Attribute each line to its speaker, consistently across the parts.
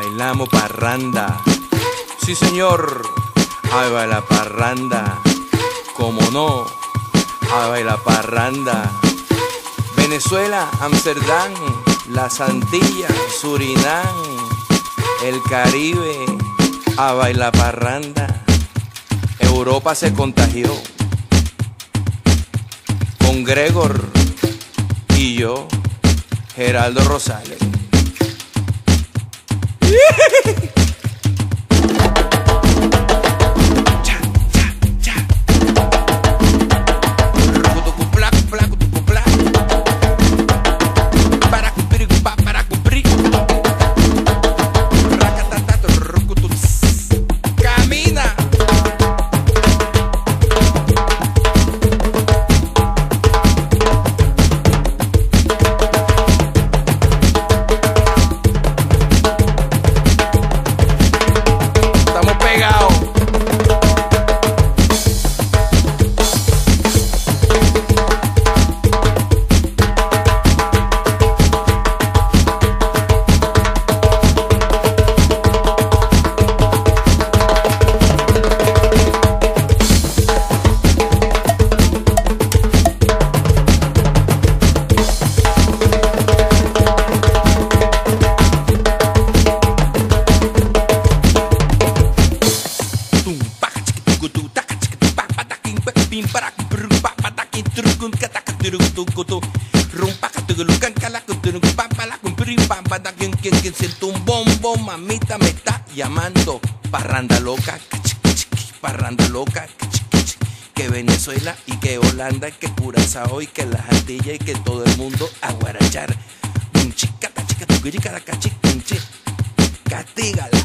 Speaker 1: Bailamos parranda, sí señor, ahí va la parranda, como no, ahí va la parranda. Venezuela, Amsterdam, las Antillas, Surinam, el Caribe, a bailar parranda. Europa se contagió con Gregor y yo, Geraldo Rosales. Siento un bombo, mamita me está llamando. Parranda loca, parranda loca, que Venezuela y que Holanda, que Curazao y que las Antillas y que todo el mundo a guarachar. Castígala.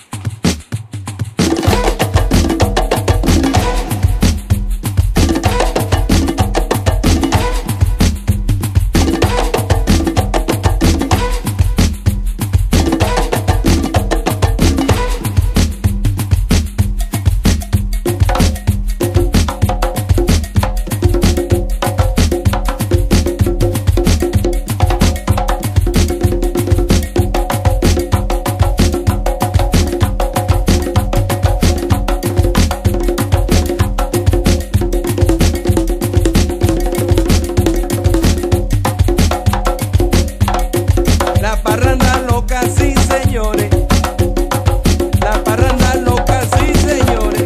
Speaker 1: Sí, señores, la parranda loca, sí, señores.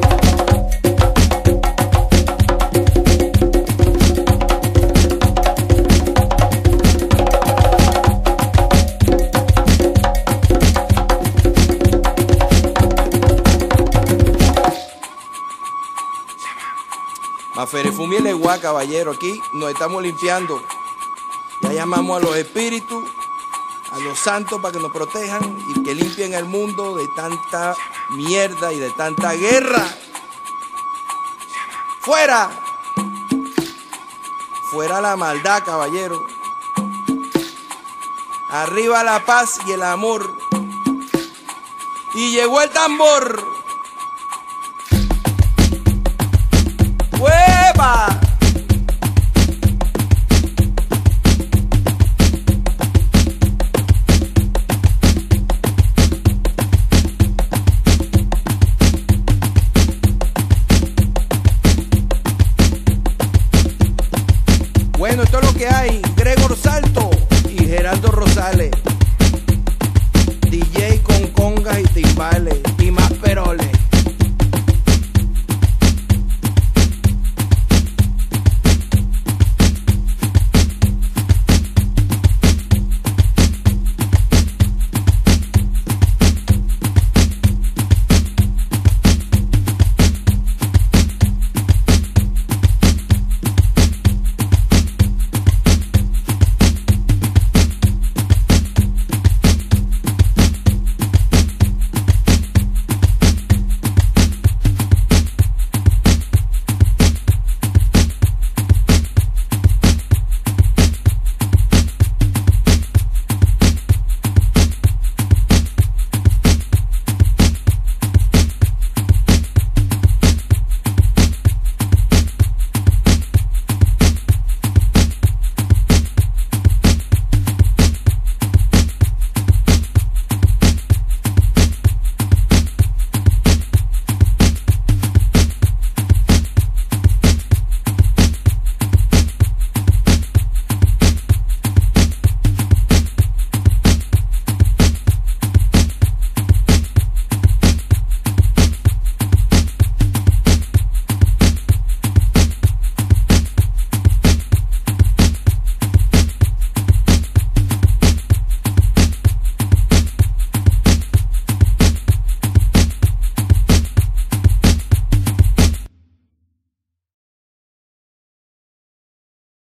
Speaker 1: Maferefumi el Eguá, caballero, aquí nos estamos limpiando. Ya llamamos a los espíritus, a los santos para que nos protejan y que limpien el mundo de tanta mierda y de tanta guerra. ¡Fuera! Fuera la maldad, caballero. Arriba la paz y el amor. Y llegó el tambor. ¡Hueva! Bueno, esto es lo que hay. Gregor Salto y Geraldo Rosales, DJ con congas y timbales.